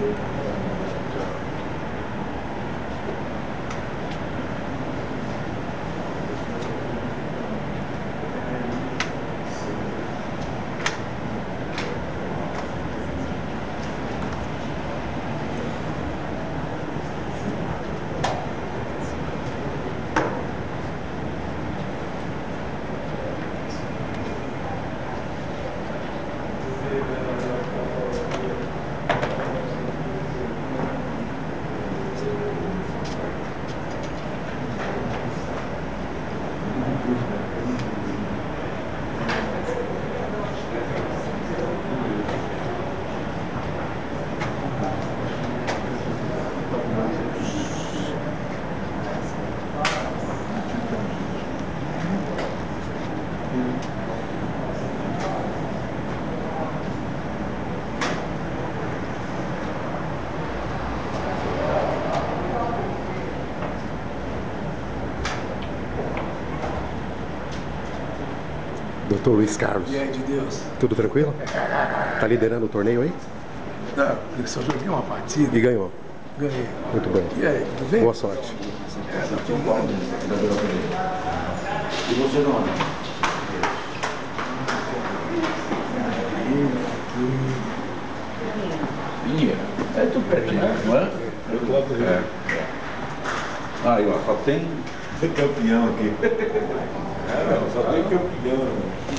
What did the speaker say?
Doutor Luiz Carlos. E aí, de Deus? Tudo tranquilo? Tá liderando o torneio aí? Não, eu só joguei uma partida. E ganhou? Ganhei. Muito bem. E aí, tudo bem? Boa sorte. Tá tudo bom. E você não? Pinheiro. É tudo pertinho, não é? Aí, ó, só tem campeão aqui. Não, só tem campeão.